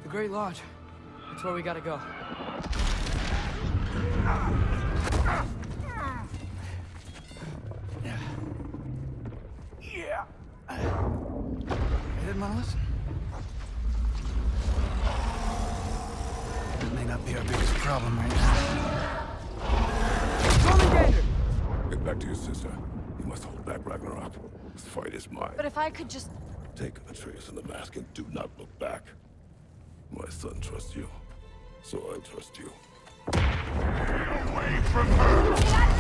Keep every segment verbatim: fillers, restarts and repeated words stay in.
Great Lodge. That's where we gotta go. Yeah. You didn't want to listen? That may not be our biggest problem right now. Get back to your sister. You must hold back Ragnarok. This fight is mine. But if I could just... Take Atreus and the mask and do not look back. My son trusts you, so I trust you. Away from her!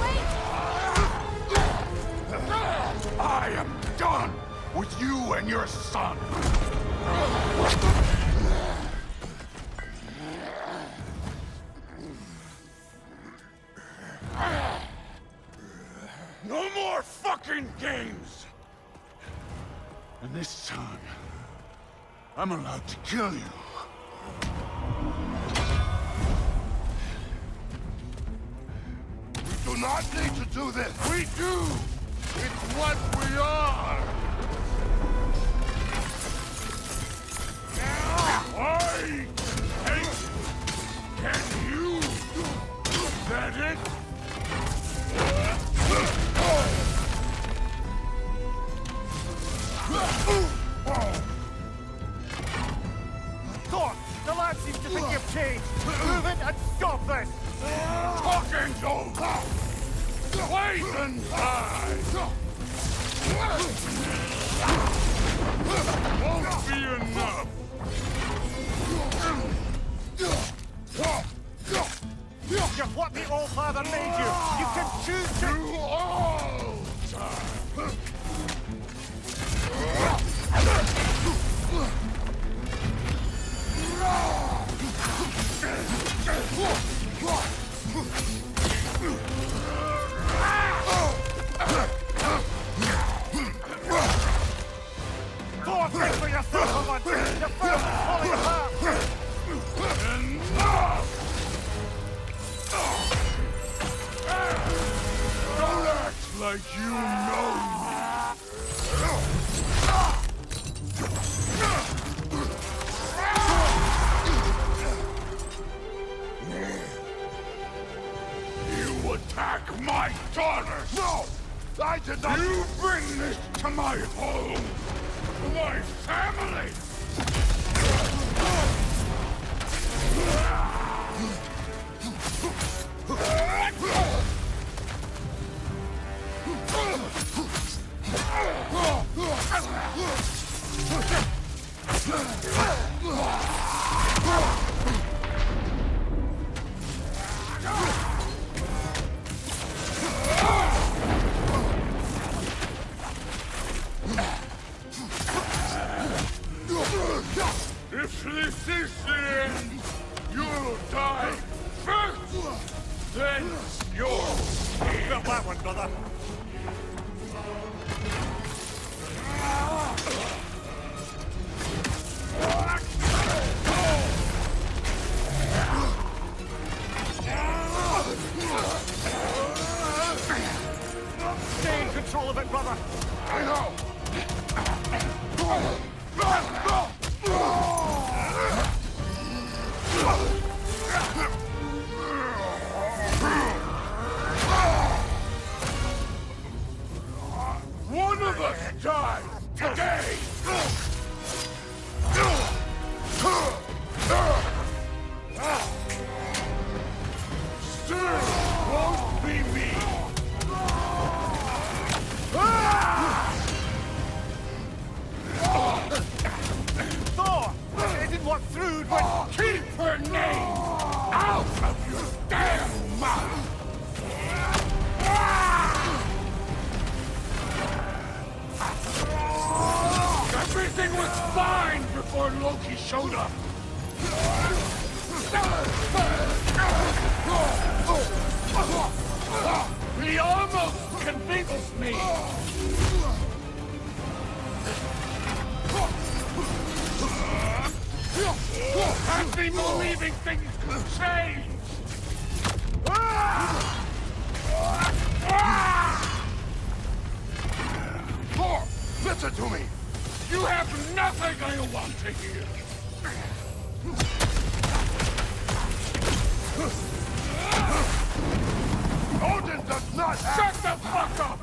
I am done with you and your son! No more fucking games! And this time, I'm allowed to kill you. We do not need to do this. We do! It's what we are! Now I hate it. Can you? Is that it? Thor! The lad seems to think you've changed! Move it and stop this! Talking's over! Wait and die! Won't be enough! You're what the All-Father made you! You can choose to... To all time! Thor, think for yourself for once! Your firm is falling apart! Enough! Don't act like you know me! You attack my daughter! No! I did not... You bring this to my home! My family! If this is the end, you'll die first, then yours. Got that one, brother. Stay in control of it, brother. I know. One of us dies today! Still won't be me! Thor! It didn't work through, but... Keep her name out of your damn mouth! Everything was fine before Loki showed up! He almost convinced me! Has me believing things could change! Thor, listen to me! You have nothing I want to hear! Odin does not have... Shut the fuck up!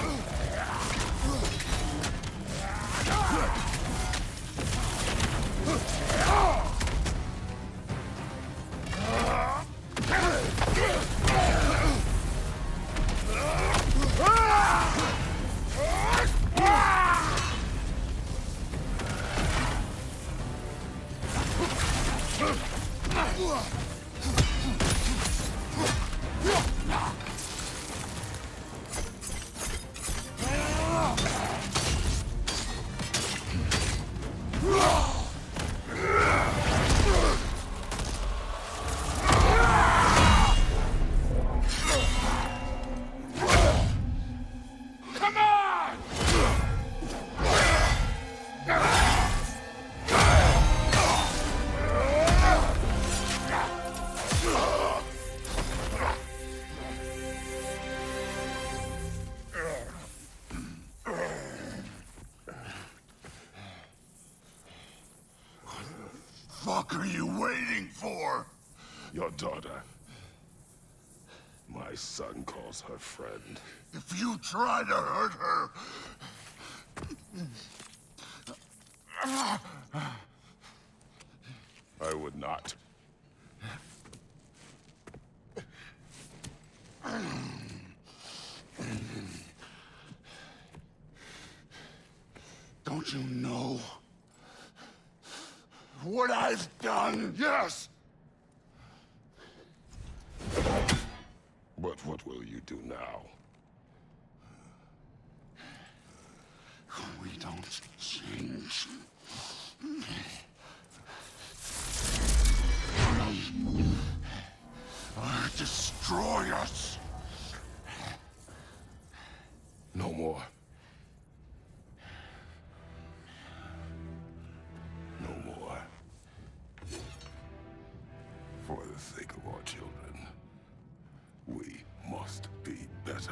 What the fuck are you waiting for? Your daughter. My son calls her friend. If you try to hurt her... I would not. Don't you know what I've done? Yes! But what will you do now? We don't change. Or destroy us. No more. No more. For the sake of our children, we must be better.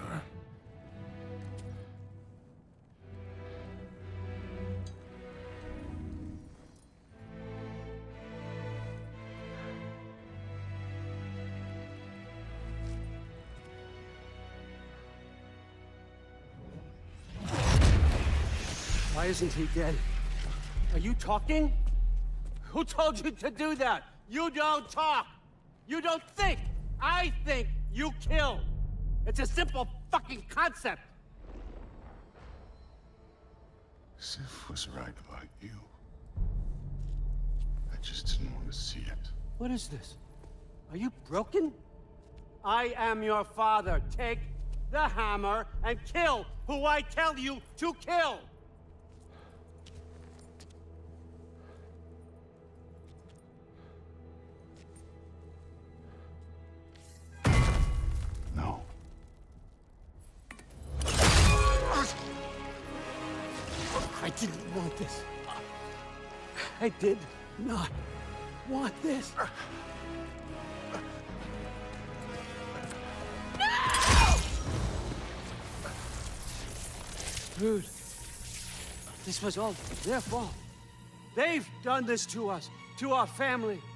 Why isn't he dead? Are you talking? Who told you to do that? You don't talk! You don't think! I think you kill! It's a simple fucking concept! Sif was right about you. I just didn't want to see it. What is this? Are you broken? I am your father. Take the hammer and kill who I tell you to kill! No. I didn't want this. I did not want this. Dude, this was all their fault. They've done this to us, to our family.